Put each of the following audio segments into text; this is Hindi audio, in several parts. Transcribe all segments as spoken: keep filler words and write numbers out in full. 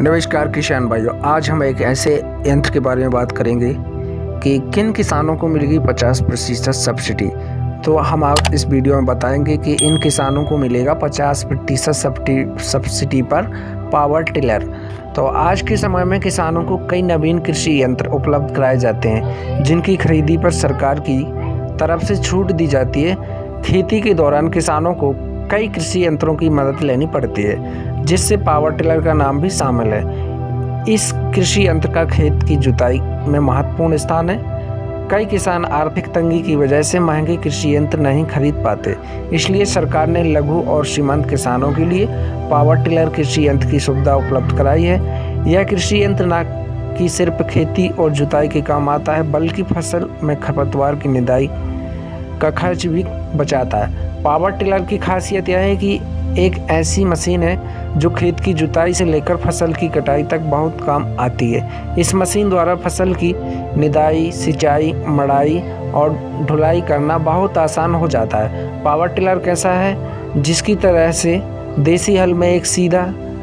नमस्कार किसान भाइयों, आज हम एक ऐसे यंत्र के बारे में बात करेंगे कि किन किसानों को मिलेगी पचास प्रतिशत सब्सिडी। तो हम आप इस वीडियो में बताएंगे कि इन किसानों को मिलेगा पचास प्रतिशत सब्सिडी पर पावर टिलर। तो आज के समय में किसानों को कई नवीन कृषि यंत्र उपलब्ध कराए जाते हैं जिनकी खरीदी पर सरकार की तरफ से छूट दी जाती है। खेती के दौरान किसानों को कई कृषि यंत्रों की मदद लेनी पड़ती है, जिससे पावर टिलर का नाम भी शामिल है। इस कृषि यंत्र का खेत की जुताई में महत्वपूर्ण स्थान है। कई किसान आर्थिक तंगी की वजह से महंगे कृषि यंत्र नहीं खरीद पाते, इसलिए सरकार ने लघु और सीमांत किसानों के लिए पावर टिलर कृषि यंत्र की सुविधा उपलब्ध कराई है। यह कृषि यंत्र न कि सिर्फ खेती और जुताई के काम आता है, बल्कि फसल में खरपतवार की निदाई का खर्च भी बचाता है। पावर टिलर की खासियत यह है कि एक ऐसी मशीन है जो खेत की जुताई से लेकर फसल की कटाई तक बहुत काम आती है। इस मशीन द्वारा फसल की निदाई, सिंचाई, मड़ाई और ढुलाई करना बहुत आसान हो जाता है। पावर टिलर कैसा है, जिसकी तरह से देसी हल में एक सीधा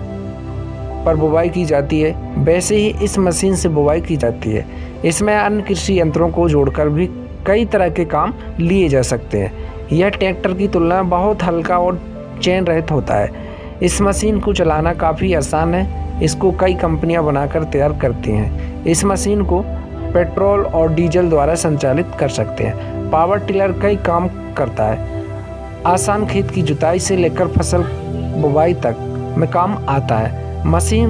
पर बुवाई की जाती है, वैसे ही इस मशीन से बुवाई की जाती है। इसमें अन्य कृषि यंत्रों को जोड़कर भी कई तरह के काम लिए जा सकते हैं। यह ट्रैक्टर की तुलना में बहुत हल्का और चैन रहित होता है। इस मशीन को चलाना काफ़ी आसान है। इसको कई कंपनियां बनाकर तैयार करती हैं। इस मशीन को पेट्रोल और डीजल द्वारा संचालित कर सकते हैं। पावर टिलर कई काम करता है। आसान खेत की जुताई से लेकर फसल बुवाई तक में काम आता है। मशीन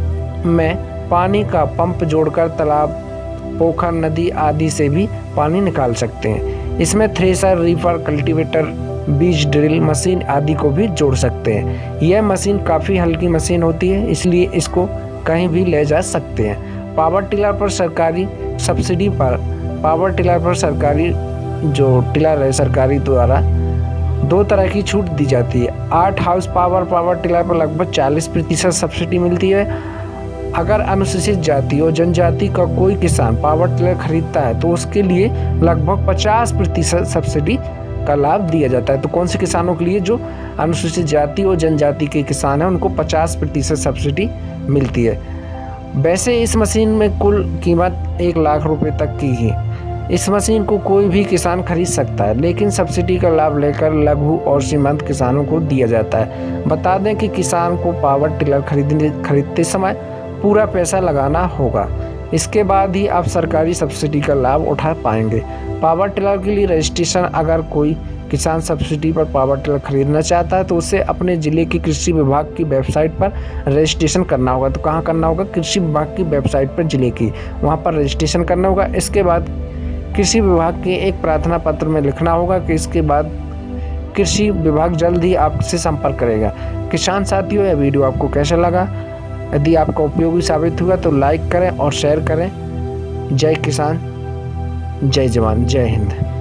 में पानी का पंप जोड़कर तालाब, पोखर, नदी आदि से भी पानी निकाल सकते हैं। इसमें थ्रेशर, रीपर, कल्टीवेटर, बीज ड्रिल मशीन आदि को भी जोड़ सकते हैं। यह मशीन काफ़ी हल्की मशीन होती है, इसलिए इसको कहीं भी ले जा सकते हैं। पावर टिलर पर सरकारी सब्सिडी पर पावर टिलर पर सरकारी जो टिलर है सरकारी द्वारा दो तरह की छूट दी जाती है। आठ हाउस पावर पावर टिलर पर लगभग चालीस प्रतिशत सब्सिडी मिलती है। अगर अनुसूचित जाति और जनजाति का कोई किसान पावर टिलर खरीदता है तो उसके लिए लगभग पचास प्रतिशत सब्सिडी का लाभ दिया जाता है। तो कौन से किसानों के लिए? जो अनुसूचित जाति और जनजाति के किसान हैं उनको पचास प्रतिशत सब्सिडी मिलती है। वैसे इस मशीन में कुल कीमत एक लाख रुपए तक की है। इस मशीन को कोई भी किसान खरीद सकता है, लेकिन सब्सिडी का लाभ लेकर लघु और सीमांत किसानों को दिया जाता है। बता दें कि किसान को पावर टिलर खरीदने खरीदते समय पूरा पैसा लगाना होगा। इसके बाद ही आप सरकारी सब्सिडी का लाभ उठा पाएंगे। पावर टिलर के लिए रजिस्ट्रेशन, अगर कोई किसान सब्सिडी पर पावर टिलर खरीदना चाहता है तो उसे अपने ज़िले की कृषि विभाग की वेबसाइट पर रजिस्ट्रेशन करना होगा। तो कहाँ करना होगा? कृषि विभाग की वेबसाइट पर ज़िले की, वहाँ पर रजिस्ट्रेशन करना होगा। इसके बाद कृषि विभाग के एक प्रार्थना पत्र में लिखना होगा कि इसके बाद कृषि विभाग जल्द ही आपसे संपर्क करेगा। किसान साथियों, यह वीडियो आपको कैसा लगा? यदि आपका उपयोगी साबित हुआ तो लाइक करें और शेयर करें। जय किसान, जय जवान, जय हिंद।